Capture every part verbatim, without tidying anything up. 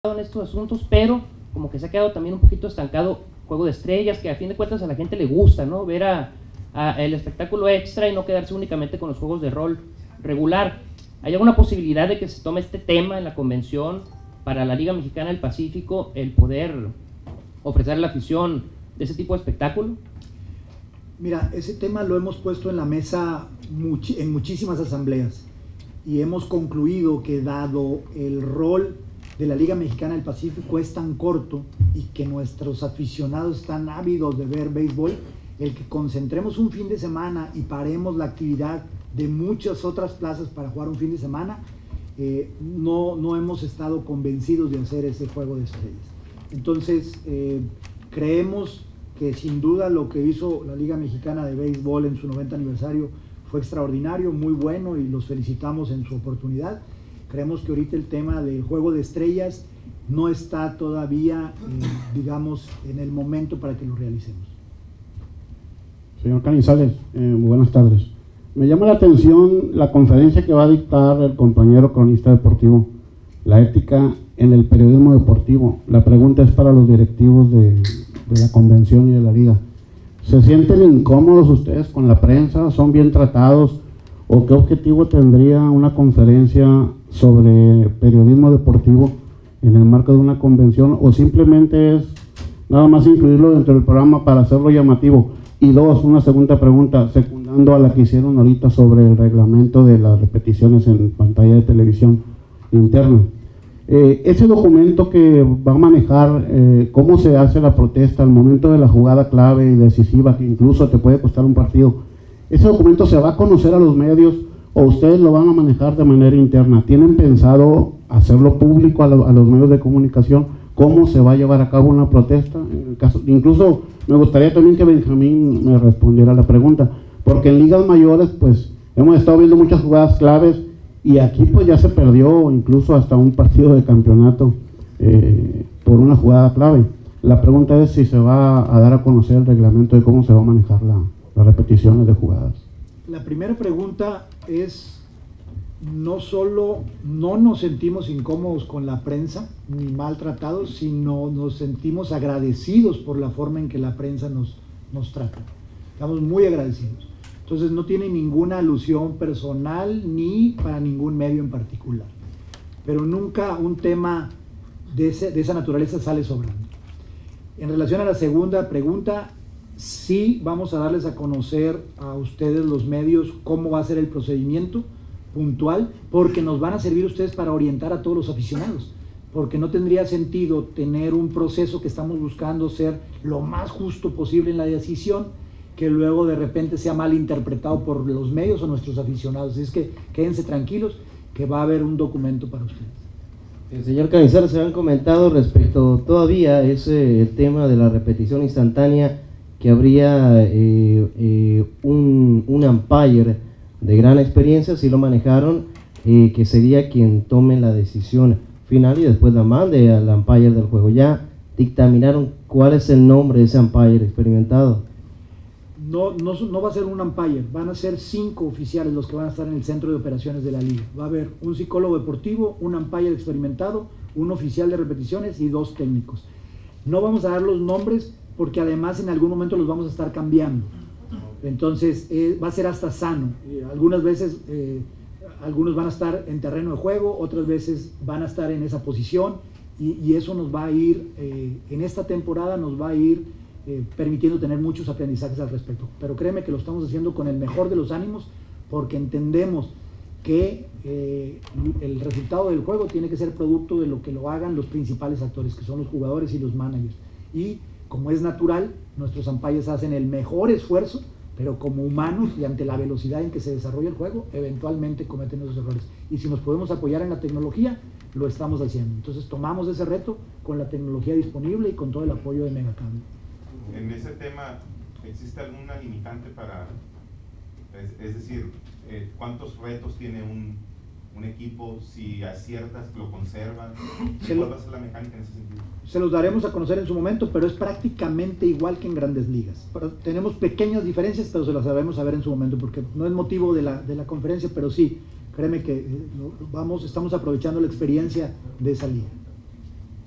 en estos asuntos, pero como que se ha quedado también un poquito estancado Juego de Estrellas, que a fin de cuentas a la gente le gusta, ¿no? Ver a, a el espectáculo extra y no quedarse únicamente con los juegos de rol regular. ¿Hay alguna posibilidad de que se tome este tema en la convención para la Liga Mexicana del Pacífico, el poder ofrecer a la afición de ese tipo de espectáculo? Mira, ese tema lo hemos puesto en la mesa much en muchísimas asambleas y hemos concluido que dado el rol de la Liga Mexicana del Pacífico es tan corto y que nuestros aficionados están ávidos de ver béisbol, el que concentremos un fin de semana y paremos la actividad de muchas otras plazas para jugar un fin de semana, eh, no, no hemos estado convencidos de hacer ese Juego de Estrellas. Entonces, eh, creemos que sin duda lo que hizo la Liga Mexicana de Béisbol en su noventa aniversario fue extraordinario, muy bueno, y los felicitamos en su oportunidad. Creemos que ahorita el tema del Juego de Estrellas no está todavía, eh, digamos, en el momento para que lo realicemos. Señor Canizales, eh, muy buenas tardes. Me llama la atención la conferencia que va a dictar el compañero cronista deportivo, la ética en el periodismo deportivo. La pregunta es para los directivos de, de la convención y de la liga. ¿Se sienten incómodos ustedes con la prensa? ¿Son bien tratados? ¿O qué objetivo tendría una conferencia sobre periodismo deportivo en el marco de una convención? ¿O simplemente es nada más incluirlo dentro del programa para hacerlo llamativo? Y dos, una segunda pregunta, secundando a la que hicieron ahorita sobre el reglamento de las repeticiones en pantalla de televisión interna. Eh, ese documento que va a manejar eh, cómo se hace la protesta al momento de la jugada clave y decisiva, que incluso te puede costar un partido, ¿ese documento se va a conocer a los medios o ustedes lo van a manejar de manera interna? ¿Tienen pensado hacerlo público a, lo, a los medios de comunicación? ¿Cómo se va a llevar a cabo una protesta? En el caso, incluso me gustaría también que Benjamín me respondiera a la pregunta, porque en ligas mayores pues hemos estado viendo muchas jugadas claves y aquí pues ya se perdió incluso hasta un partido de campeonato eh, por una jugada clave. La pregunta es si se va a dar a conocer el reglamento de cómo se va a manejar la, las repeticiones de jugadas. La primera pregunta es, no solo no nos sentimos incómodos con la prensa ni maltratados, sino nos sentimos agradecidos por la forma en que la prensa nos, nos trata. Estamos muy agradecidos. Entonces no tiene ninguna alusión personal ni para ningún medio en particular. Pero nunca un tema de, ese, de esa naturaleza sale sobrando. En relación a la segunda pregunta, sí vamos a darles a conocer a ustedes los medios cómo va a ser el procedimiento puntual, porque nos van a servir ustedes para orientar a todos los aficionados, porque no tendría sentido tener un proceso que estamos buscando ser lo más justo posible en la decisión, que luego de repente sea mal interpretado por los medios o nuestros aficionados. Es que quédense tranquilos que va a haber un documento para ustedes. El señor Canizales, se han comentado respecto todavía ese tema de la repetición instantánea, que habría eh, eh, un, un umpire de gran experiencia, si lo manejaron, eh, que sería quien tome la decisión final y después la mande al umpire del juego. ¿Ya dictaminaron cuál es el nombre de ese umpire experimentado? No, no, no va a ser un umpire, van a ser cinco oficiales los que van a estar en el centro de operaciones de la liga. Va a haber un psicólogo deportivo, un umpire experimentado, un oficial de repeticiones y dos técnicos. No vamos a dar los nombres porque además en algún momento los vamos a estar cambiando. Entonces eh, va a ser hasta sano. Eh, algunas veces eh, algunos van a estar en terreno de juego, otras veces van a estar en esa posición y, y eso nos va a ir, eh, en esta temporada nos va a ir eh, permitiendo tener muchos aprendizajes al respecto. Pero créeme que lo estamos haciendo con el mejor de los ánimos, porque entendemos que eh, el resultado del juego tiene que ser producto de lo que lo hagan los principales actores, que son los jugadores y los managers. Y como es natural, nuestros umpires hacen el mejor esfuerzo, pero como humanos y ante la velocidad en que se desarrolla el juego, eventualmente cometen esos errores. Y si nos podemos apoyar en la tecnología, lo estamos haciendo. Entonces tomamos ese reto con la tecnología disponible y con todo el apoyo de Megacable. En ese tema, ¿existe alguna limitante para, es, es decir, eh, cuántos retos tiene un, un equipo? Si aciertas, lo conservan. ¿Cuál va a ser la mecánica en ese sentido? Se los daremos a conocer en su momento, pero es prácticamente igual que en Grandes Ligas. Pero tenemos pequeñas diferencias, pero se las sabemos saber en su momento, porque no es motivo de la, de la conferencia, pero sí, créeme que vamos, estamos aprovechando la experiencia de esa liga.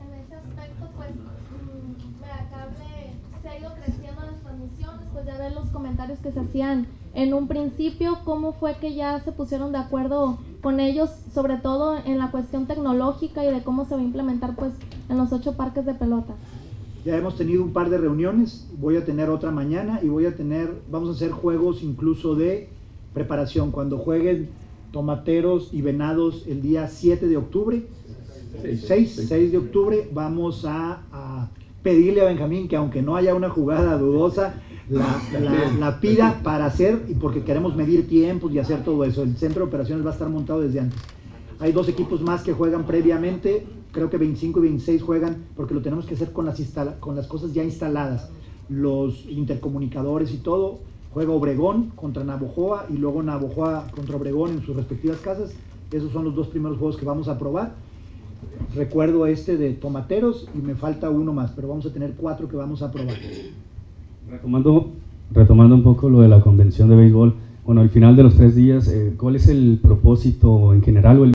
comisión, después de ver los comentarios que se hacían en un principio, ¿cómo fue que ya se pusieron de acuerdo con ellos, sobre todo en la cuestión tecnológica y de cómo se va a implementar pues en los ocho parques de pelota? Ya hemos tenido un par de reuniones, voy a tener otra mañana y voy a tener, vamos a hacer juegos incluso de preparación, cuando jueguen Tomateros y Venados el día siete de octubre, seis de octubre, vamos a, a pedirle a Benjamín que aunque no haya una jugada dudosa, la, la, la pida para hacer, y porque queremos medir tiempos y hacer todo eso. El centro de operaciones va a estar montado desde antes. Hay dos equipos más que juegan previamente, creo que veinticinco y veintiséis juegan, porque lo tenemos que hacer con las, instala con las cosas ya instaladas, los intercomunicadores y todo. Juega Obregón contra Navojoa y luego Navojoa contra Obregón en sus respectivas casas. Esos son los dos primeros juegos que vamos a probar. Recuerdo este de Tomateros y me falta uno más, pero vamos a tener cuatro que vamos a probar. Retomando, retomando un poco lo de la convención de béisbol, bueno, al final de los tres días, eh, ¿cuál es el propósito en general o el